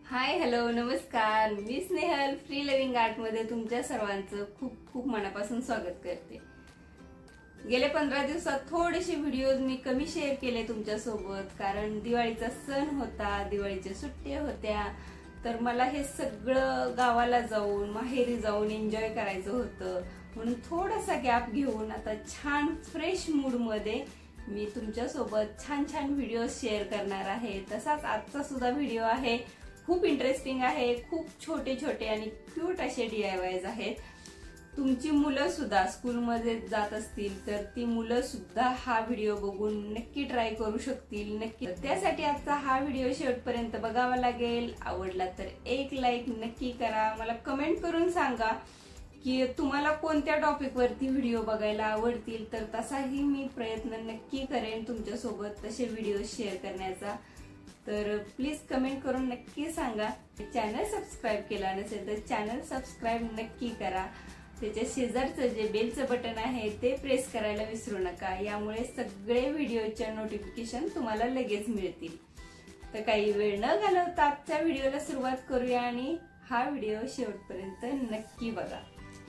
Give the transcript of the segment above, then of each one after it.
हाय hello नमस्कार, मी Snehal free living art मध्ये तुमच्या सर्वांचं खूप खूप मनापासून स्वागत करते। गेले 15 दिवसात थोडेसे व्हिडिओज मी कमी शेअर केले तुमच्या सोबत, कारण दिवाळीचा सण होता, दिवाळीच्या सुट्ट्या होत्या, तर मला हे सगळं गावाला जाऊन माहेरी जाऊन एन्जॉय करायचं होतं, म्हणून थोडासा गॅप घेऊन आता छान फ्रेश मूड मध्ये मी तुमच्या सोबत छान छान व्हिडिओ शेअर करणार आहे। तसाच आजचा सुद्धा व्हिडिओ आहे, खूप इंटरेस्टिंग आहे, खूप छोटे छोटे आणि क्यूट असे DIYs आहेत। तुमची मुलं सुद्धा स्कूल मध्ये जात असतील तर ती मुलं सुद्धा हा व्हिडिओ बघून नक्की ट्राय करू शकतील। नक्की त्यासाठी आजचा हा व्हिडिओ शेवटपर्यंत बघावा लागेल। आवडला तर एक लाईक नक्की करा, मला कमेंट करून सांगा की तुम्हाला कोणत्या टॉपिक वरती व्हिडिओ बघायला आवडतील, तर तसाही मी प्रयत्न नक्की करेन तुमच्या सोबत तसे व्हिडिओ शेअर करण्याचा। तर प्लीज कमेंट करून नक्की सांगा। चॅनल सबस्क्राइब केला नसेल तर चॅनल सबस्क्राइब नक्की करा। त्याच्या शेजारचं जे बेलचं बटन आहे ते प्रेस करायला विसरू नका, यामुळे सगळे व्हिडिओच्या नोटिफिकेशन तुम्हाला लगेच मिळतील। तर काही वेळ न घालवता आजच्या व्हिडिओला सुरुवात करूया आणि हा व्हिडिओ शेवटपर्यंत नक्की बघा।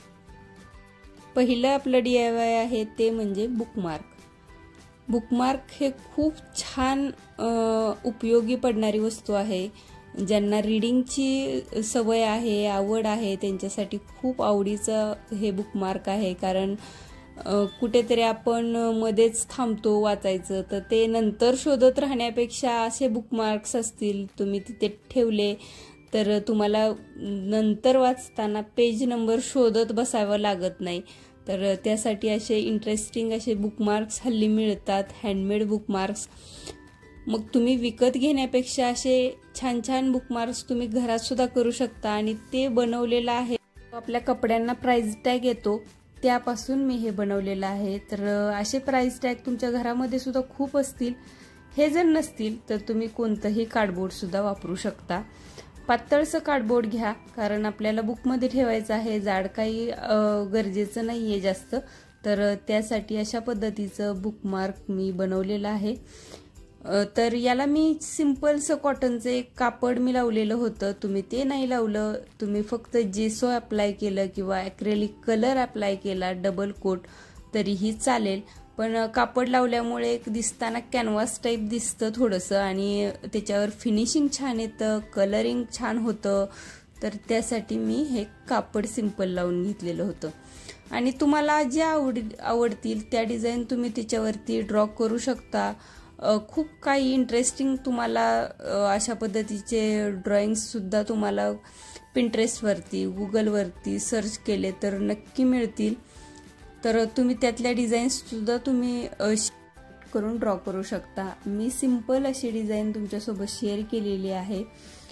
पहिलं आपलं DIY आहे ते म्हणजे बुकमार्क। बुकमार्क हे खूप छान उपयोगी पडणारी वस्तू आहे। ज्यांना रीडिंगची सवय आहे, आवड आहे, त्यांच्यासाठी खूप आवडीचं हे बुकमार्क आहे। कारण कुठेतरी आपण मध्येच थांबतो वाचायचं, तर ते नंतर शोधत राहण्यापेक्षा असे बुकमार्क्स असतील तुम्ही तिथे ठेवले तर तुम्हाला नंतर वाचताना पेज नंबर शोधत बसावं लागत नाही। तर त्यासाठी असे इंटरेस्टिंग असे बुकमार्क्स हल्ली मिळतात, हँडमेड बुकमार्क्स। मग तुम्ही विकत घेण्यापेक्षा असे छान छान बुकमार्क्स तुम्ही घरात सुद्धा करू शकता, आणि ते बनवलेलं आहे आपल्या कपड्यांना प्राइस टॅग येतो त्यापासून मी हे बनवलेलं आहे। तर असे प्राइस टॅग तुमच्या घरामध्ये सुद्धा खूप असतील, हे जर नसतील तर तुम्ही कोणतंही कार्डबोर्ड सुद्धा वापरू शकता। पातळसं कार्डबोर्ड घ्या, कारण आपल्याला बुकमध्ये ठेवायचं आहे, जाड काही गरजेचं नाहीये जास्त। तर त्यासाठी अशा पद्धतीचं बुकमार्क मी बनवलेलं आहे। तर याला मी सिंपलचं कॉटनचं एक कापड मी लावलेलं होतं, तुम्ही ते नाही लावलं, तुम्ही फक्त जेसो अप्लाय केलं किंवा ॲक्रेलिक कलर अप्लाय केला डबल कोट तरीही चालेल, पण कापड लावल्यामुळे एक दिसताना कॅनव्हास टाईप दिसतं थोडंसं, आणि त्याच्यावर फिनिशिंग छान येतं, कलरिंग छान होतं। तर त्यासाठी मी हे कापड सिंपल लावून घेतलेलं होतं। आणि तुम्हाला ज्या आवडतील त्या डिझाईन तुम्ही त्याच्यावरती ड्रॉ करू शकता। खूप काही इंटरेस्टिंग तुम्हाला अशा पद्धतीचे ड्रॉइंग्स सुद्धा तुम्हाला पिंटरेस्टवरती, गुगलवरती सर्च केले तर नक्की मिळतील। तर तुम्ही त्यातल्या डिझाईन्स सुद्धा तुम्ही करून ड्रॉ करू शकता। मी सिंपल अशी डिझाईन तुमच्यासोबत शेअर केलेली आहे।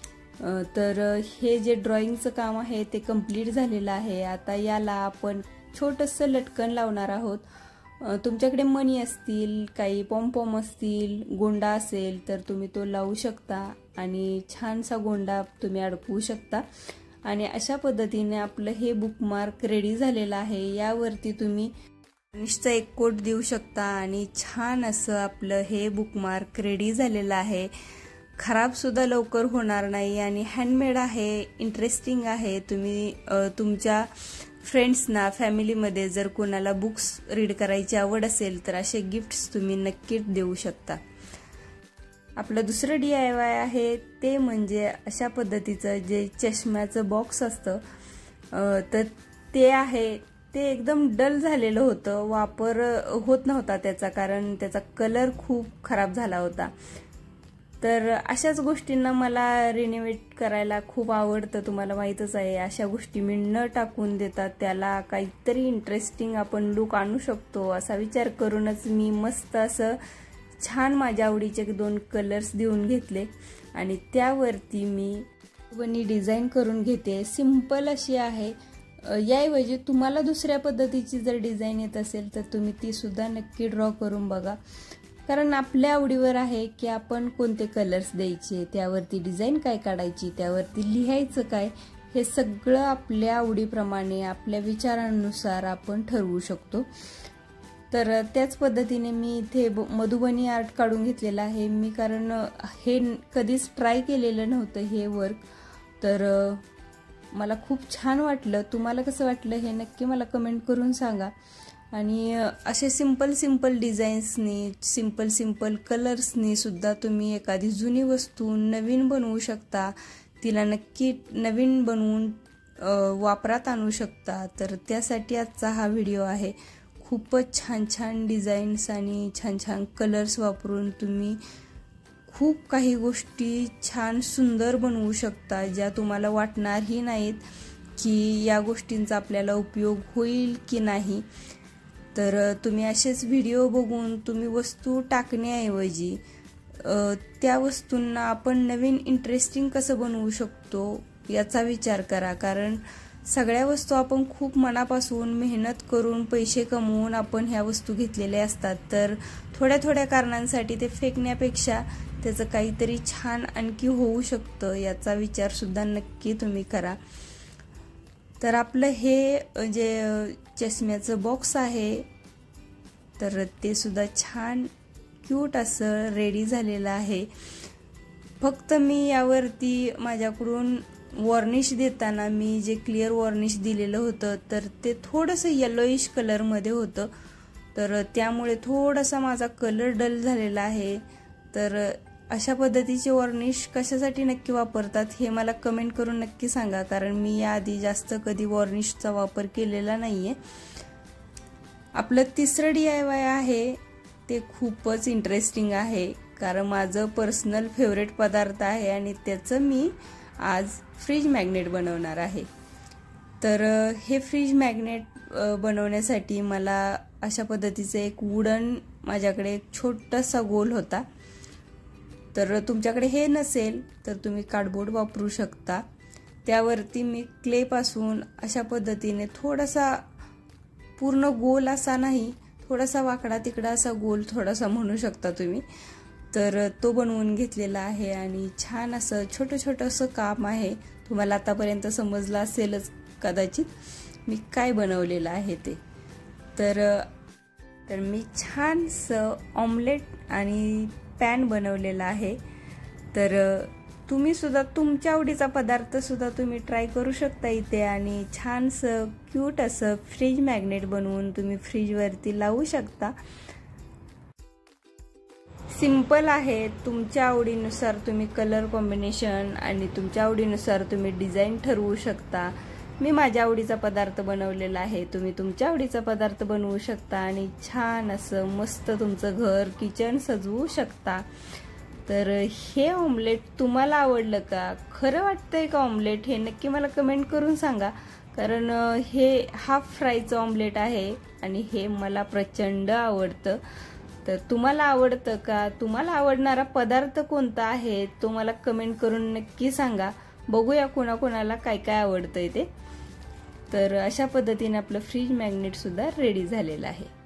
तर हे जे ड्रॉइंगचं काम आहे ते कंप्लीट झालेलं आहे। आता याला आपण छोटंसं लटकन लावणार आहोत। तुमच्याकडे मणी असतील, काही पॉमपॉम असतील, गोंडा असेल तर तुम्ही तो लावू शकता आणि छानसा गोंडा तुम्ही अडकवू शकता। आणि अशा पद्धतीने आपलं हे बुकमार्क रेडी झालेलं आहे। यावरती तुम्ही निश्चित एक कोट देऊ शकता आणि छान असं आपलं हे बुकमार्क रेडी झालेलं आहे। खराब सुद्धा लवकर होणार नाही आणि हँडमेड आहे, इंटरेस्टिंग आहे। तुम्ही तुमच्या फ्रेंड्सना, फॅमिलीमध्ये जर कोणाला बुक्स रीड करायची आवड असेल तर असे गिफ्ट्स तुम्ही नक्कीच देऊ शकता। आपलं दुसरं DIY आहे ते म्हणजे अशा पद्धतीचं जे चष्म्याचं बॉक्स असतं, तर ते आहे ते एकदम डल झालेलं होतं, वापर होत नव्हता त्याचा, कारण त्याचा कलर खूप खराब झाला होता। तर अशाच गोष्टींना मला रिनोव्हेट करायला खूप आवडतं, तुम्हाला माहीतच आहे। अशा गोष्टी मी न टाकून देतात त्याला काहीतरी इंटरेस्टिंग आपण लुक आणू शकतो असा विचार करूनच मी मस्त असं छान माझ्या आवडीचे 2 कलर्स देऊन घेतले आणि त्यावरती मी डिझाईन करून घेते। सिंपल अशी आहे। याऐवजी तुम्हाला दुसऱ्या पद्धतीची जर डिझाईन येत असेल तर तुम्ही ती सुद्धा नक्की ड्रॉ करून बघा, कारण आपल्या आवडीवर आहे की आपण कोणते कलर्स द्यायचे, त्यावरती डिझाईन काय काढायची, त्यावरती लिहायचं काय, हे सगळं आपल्या आवडीप्रमाणे आपल्या विचारांनुसार आपण ठरवू शकतो। तर त्याच पद्धतीने मी इथे मधुबनी आर्ट काढून घेतलेला आहे मी, कारण हे कधीच ट्राय केलेलं नव्हतं हे वर्क. तर मला खूप छान वाटलं. तुम्हाला कसं वाटलं हे नक्की मला कमेंट करून सांगा. आणि असे सिंपल डिझाईन्सनी, सिंपल कलर्सनी सुद्धा तुम्ही एखादी जुनी वस्तू नवीन बनवू शकता. तिला नक्की नवीन बनवून वापरात आणू शकता. तर त्यासाठी आजचा हा व्हिडिओ आहे. खूपच छान डिझाईन्स आणि छान कलर्स वापरून तुम्ही खूप काही गोष्टी छान सुंदर बनवू शकता, ज्या तुम्हाला वाटणारही नाहीत की या गोष्टींचा आपल्याला उपयोग होईल की नाही. तर तुम्ही असेच व्हिडिओ बघून तुम्ही वस्तू टाकण्याऐवजी त्या वस्तूंना आपण नवीन इंटरेस्टिंग कसं बनवू शकतो याचा विचार करा. कारण सगळ्या वस्तू आपण खूप मनापासून मेहनत करून पैसे कमवून आपण ह्या वस्तू घेतलेल्या असतात. तर थोड्या कारणांसाठी ते फेकण्यापेक्षा त्याचं काहीतरी छान आणखी होऊ शकतं याचा विचार सुद्धा नक्की तुम्ही करा. तर आपलं हे जे चष्म्याचं बॉक्स आहे तर ते सुद्धा छान क्यूट असं रेडी झालेलं आहे. फक्त मी यावरती माझ्याकडून वॉर्निश देताना मी जे क्लिअर वॉर्निश दिलेलं होतं तर ते थोडंसं येलोइश कलरमध्ये होतं. तर त्यामुळे थोडासा माझा कलर डल झालेला आहे. तर अशा पद्धतीचे वॉर्निश कशासाठी नक्की वापरतात हे मला कमेंट करून नक्की सांगा, कारण मी याआधी जास्त कधी वॉर्निशचा वापर केलेला नाहीये. आपलं तिसरं DIY आहे ते खूपच इंटरेस्टिंग आहे, कारण माझं पर्सनल फेवरेट पदार्थ आहे आणि त्याचं मी आज फ्रीज मॅग्नेट बनवणार आहे. तर हे फ्रीज मॅग्नेट बनवण्यासाठी मला अशा पद्धतीचे एक वुडन, माझ्याकडे एक छोटासा गोल होता. तर तुमच्याकडे हे नसेल तर तुम्ही कार्डबोर्ड वापरू शकता. त्यावरती मी क्लेपासून अशा पद्धतीने थोडासा, पूर्ण गोल असा नाही, थोडासा वाकडा तिकडा असा गोल थोडासा म्हणू शकता तुम्ही. तर तो बनवून घेतलेला आहे आणि छान असं छोटं असं काम आहे. तुम्हाला आतापर्यंत समजलं असेलच कदाचित मी काय बनवलेलं आहे ते. तर मी छानसं ऑमलेट आणि पॅन बनवलेला आहे. तर तुम्ही सुद्धा तुमच्या आवडीचा पदार्थ सुद्धा तुम्ही ट्राय करू शकता इथे आणि छानसं क्यूट असं फ्रीज मॅग्नेट बनवून तुम्ही फ्रीजवरती लावू शकता. सिंपल आहे. तुमच्या आवडीनुसार तुम्ही कलर कॉम्बिनेशन आणि तुमच्या आवडीनुसार तुम्ही डिझाईन ठरवू शकता. मी माझ्या आवडीचा पदार्थ बनवलेला आहे, तुम्ही तुमच्या आवडीचा पदार्थ बनवू शकता आणि छान असं मस्त तुमचं घर, किचन सजवू शकता. तर हे ऑमलेट तुम्हाला आवडलं का? खरं वाटतंय का ऑमलेट? हे नक्की मला कमेंट करून सांगा, कारण हे हाफ फ्रायचं ऑमलेट आहे आणि हे मला प्रचंड आवडतं. तर तुम्हाला आवडतं का? तुम्हाला आवडणारा पदार्थ कोणता आहे तो मला कमेंट करून नक्की सांगा. बघूया कोणाकोणाला काय आवडतंय ते. तर अशा पद्धतीने आपलं फ्रीज मॅग्नेट सुद्धा रेडी झालेलं आहे.